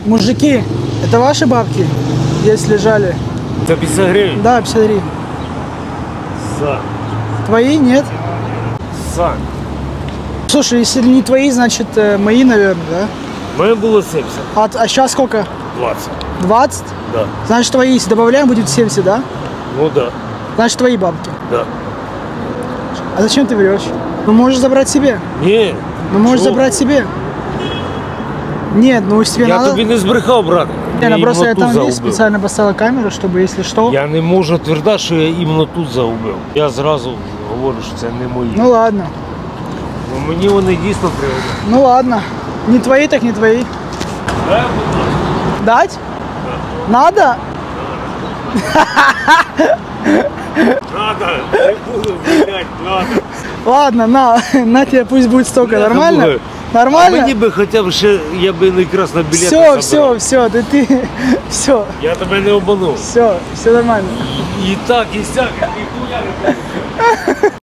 Мужики, это ваши бабки? Здесь лежали? За 50 гривен? Да, 50 гривен. За. Твои? Нет? За. Слушай, если не твои, значит мои, наверное, да? Моє було 70. А сейчас сколько? 20. 20? Да. Значит твои, если добавляем, будет 70, да? Ну да. Значит твои бабки. Да. А зачем ты врешь? Ну можешь забрать себе. Ні. Ну можешь Чого? забрать себе. Нет, ну если тебе Я надо... тобі не збрехав, брат. Не, ну просто я там загубив. здесь специально поставила камеру, чтобы если что... Я не можу твердити, що я іменно тут загубив. Я зразу говорю, що це не мої. Ну ладно. Ну, мені вони дійсно приводять. Ну ладно. Не твои, так не твои. Дать? Надо? Надо, не буду блядь, надо. Ладно, на тебе пусть будет столько. Бля, Нормально? думаю, Нормально? А мені би хоча б ще, я би не якраз на білети Все, забрав. все, ты, все, Я тебе не обманув. все нормально. І так, і сяк, і хуя не було.